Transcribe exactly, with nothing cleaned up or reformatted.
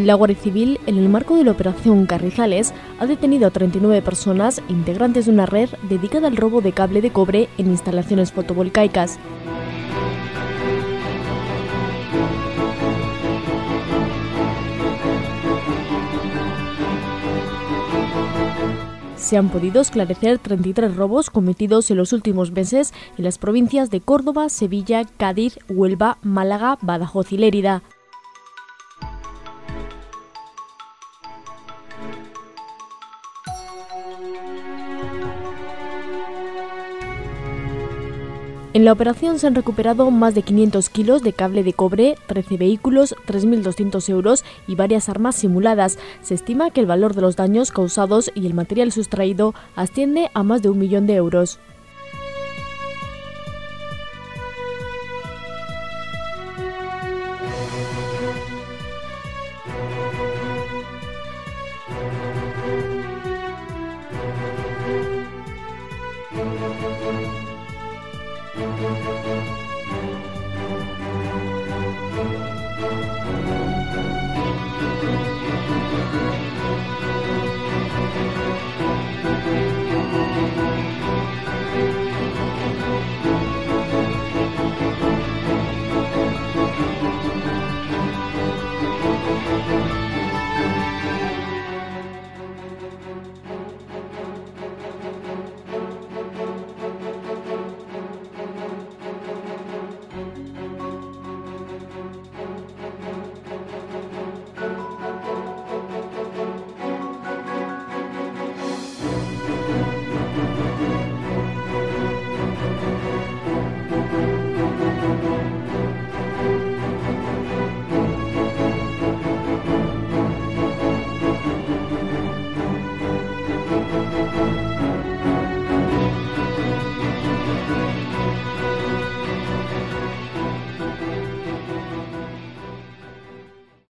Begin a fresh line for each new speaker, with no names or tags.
La Guardia Civil, en el marco de la Operación Carrizales, ha detenido a treinta y nueve personas integrantes de una red dedicada al robo de cable de cobre en instalaciones fotovoltaicas. Se han podido esclarecer treinta y tres robos cometidos en los últimos meses en las provincias de Córdoba, Sevilla, Cádiz, Huelva, Málaga, Badajoz y Lérida. En la operación se han recuperado más de quinientos kilos de cable de cobre, trece vehículos, tres mil doscientos euros y varias armas simuladas. Se estima que el valor de los daños causados y el material sustraído asciende a más de un millón de euros.